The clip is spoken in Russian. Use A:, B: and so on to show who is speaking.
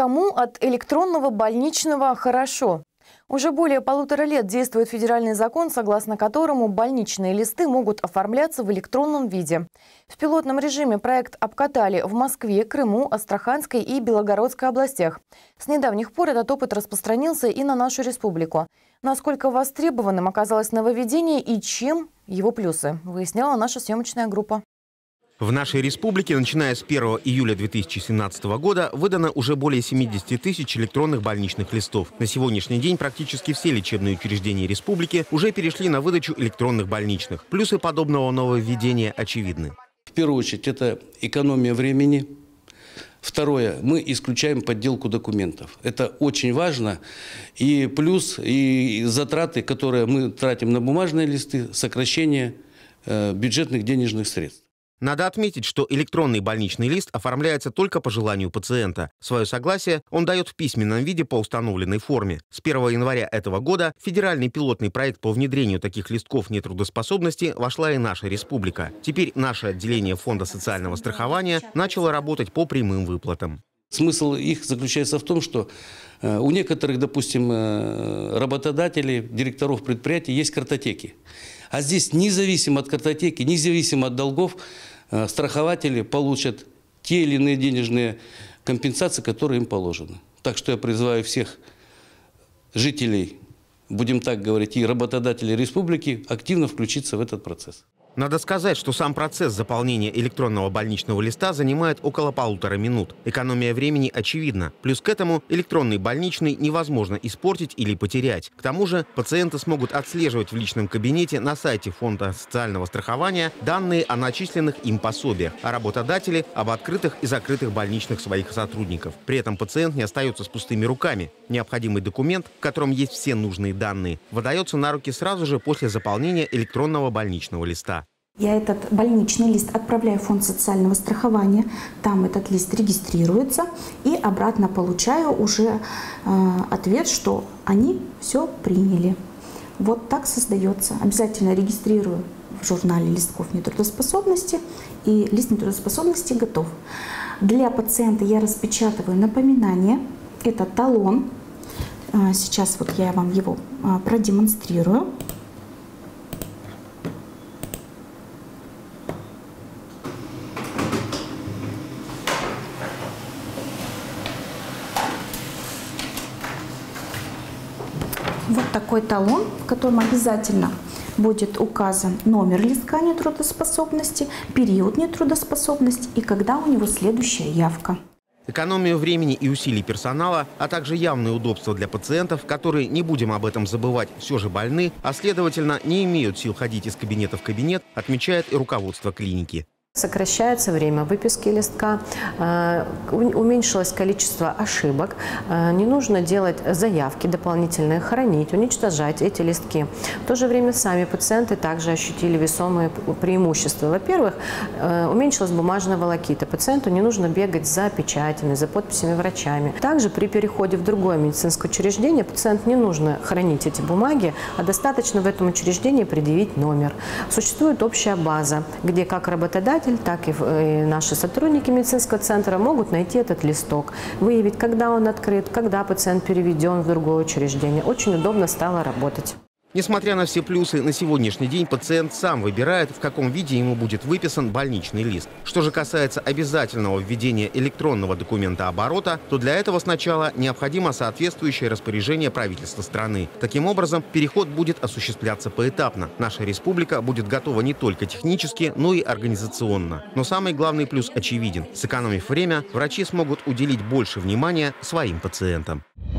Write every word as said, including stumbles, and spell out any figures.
A: Кому от электронного больничного хорошо? Уже более полутора лет действует федеральный закон, согласно которому больничные листы могут оформляться в электронном виде. В пилотном режиме проект обкатали в Москве, Крыму, Астраханской и Белгородской областях. С недавних пор этот опыт распространился и на нашу республику. Насколько востребованным оказалось нововведение и чем его плюсы, выясняла наша съемочная группа.
B: В нашей республике, начиная с первого июля две тысячи семнадцатого года, выдано уже более семидесяти тысяч электронных больничных листов. На сегодняшний день практически все лечебные учреждения республики уже перешли на выдачу электронных больничных. Плюсы подобного нововведения очевидны.
C: В первую очередь, это экономия времени. Второе, мы исключаем подделку документов. Это очень важно. И плюс, и затраты, которые мы тратим на бумажные листы, сокращение э, бюджетных денежных средств.
B: Надо отметить, что электронный больничный лист оформляется только по желанию пациента. Свое согласие он дает в письменном виде по установленной форме. С первого января этого года в федеральный пилотный проект по внедрению таких листков нетрудоспособности вошла и наша республика. Теперь наше отделение Фонда социального страхования начало работать по прямым выплатам.
C: Смысл их заключается в том, что у некоторых, допустим, работодателей, директоров предприятий есть картотеки. А здесь независимо от картотеки, независимо от долгов, страхователи получат те или иные денежные компенсации, которые им положены. Так что я призываю всех жителей, будем так говорить, и работодателей республики активно включиться в этот процесс.
B: Надо сказать, что сам процесс заполнения электронного больничного листа занимает около полутора минут. Экономия времени очевидна. Плюс к этому электронный больничный невозможно испортить или потерять. К тому же пациенты смогут отслеживать в личном кабинете на сайте Фонда социального страхования данные о начисленных им пособиях, а работодатели об открытых и закрытых больничных своих сотрудников. При этом пациент не остается с пустыми руками. Необходимый документ, в котором есть все нужные данные, выдается на руки сразу же после заполнения электронного больничного листа.
D: Я этот больничный лист отправляю в Фонд социального страхования, там этот лист регистрируется и обратно получаю уже э, ответ, что они все приняли. Вот так создается. Обязательно регистрирую в журнале листков нетрудоспособности, и лист нетрудоспособности готов. Для пациента я распечатываю напоминание, это талон. Э, сейчас вот я вам его э, продемонстрирую. Вот такой талон, в котором обязательно будет указан номер листка нетрудоспособности, период нетрудоспособности и когда у него следующая явка.
B: Экономию времени и усилий персонала, а также явные удобства для пациентов, которые, не будем об этом забывать, все же больны, а следовательно не имеют сил ходить из кабинета в кабинет, отмечает и руководство клиники.
E: Сокращается время выписки листка, уменьшилось количество ошибок, не нужно делать заявки дополнительные, хранить, уничтожать эти листки. В то же время сами пациенты также ощутили весомые преимущества. Во-первых, уменьшилась бумажная волокита. Пациенту не нужно бегать за печатями, за подписями врачами. Также при переходе в другое медицинское учреждение пациенту не нужно хранить эти бумаги, а достаточно в этом учреждении предъявить номер. Существует общая база, где как работодатель, так и наши сотрудники медицинского центра могут найти этот листок, выявить, когда он открыт, когда пациент переведен в другое учреждение. Очень удобно стало работать.
B: Несмотря на все плюсы, на сегодняшний день пациент сам выбирает, в каком виде ему будет выписан больничный лист. Что же касается обязательного введения электронного документа оборота, то для этого сначала необходимо соответствующее распоряжение правительства страны. Таким образом, переход будет осуществляться поэтапно. Наша республика будет готова не только технически, но и организационно. Но самый главный плюс очевиден. Сэкономив время, врачи смогут уделить больше внимания своим пациентам.